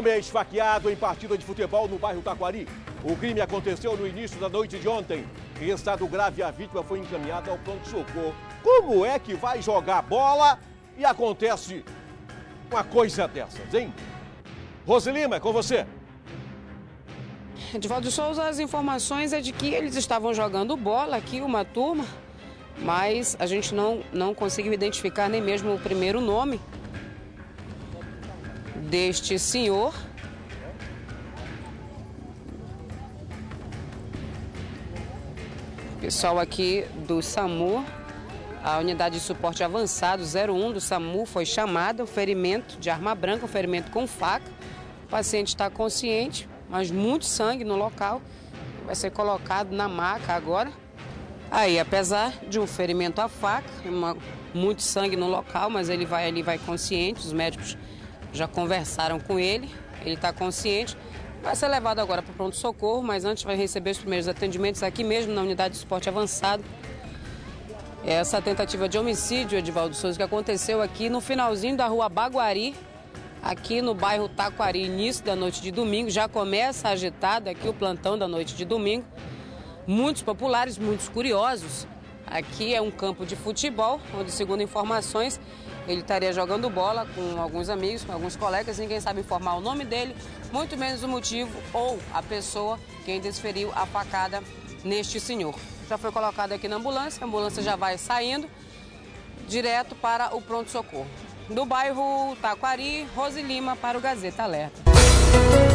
Homem é esfaqueado em partida de futebol no bairro Taquari. O crime aconteceu no início da noite de ontem. Em estado grave, a vítima foi encaminhada ao pronto-socorro. Como é que vai jogar bola e acontece uma coisa dessas, hein? Rosilima, é com você. Edivaldo Souza, as informações é de que eles estavam jogando bola aqui, uma turma, mas a gente não conseguiu identificar nem mesmo o primeiro nome deste senhor. Pessoal aqui do SAMU, a unidade de suporte avançado 01 do SAMU foi chamada, o ferimento de arma branca, um ferimento com faca. O paciente está consciente, mas muito sangue no local, vai ser colocado na maca agora. Aí, apesar de um ferimento à faca, muito sangue no local, mas ele vai consciente, os médicos já conversaram com ele, ele está consciente. Vai ser levado agora para o pronto-socorro, mas antes vai receber os primeiros atendimentos aqui mesmo na unidade de suporte avançado. Essa tentativa de homicídio, Edivaldo Souza, que aconteceu aqui no finalzinho da rua Baguari, aqui no bairro Taquari, início da noite de domingo. Já começa agitado aqui o plantão da noite de domingo. Muitos populares, muitos curiosos. Aqui é um campo de futebol, onde, segundo informações, ele estaria jogando bola com alguns amigos, com alguns colegas. Ninguém sabe informar o nome dele, muito menos o motivo ou a pessoa quem desferiu a facada neste senhor. Já foi colocado aqui na ambulância, a ambulância já vai saindo direto para o pronto-socorro. Do bairro Taquari, Rosilima para o Gazeta Alerta.